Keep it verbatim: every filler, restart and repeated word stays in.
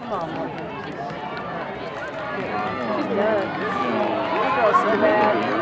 Come on, Morgan. She's done. That girl's so bad.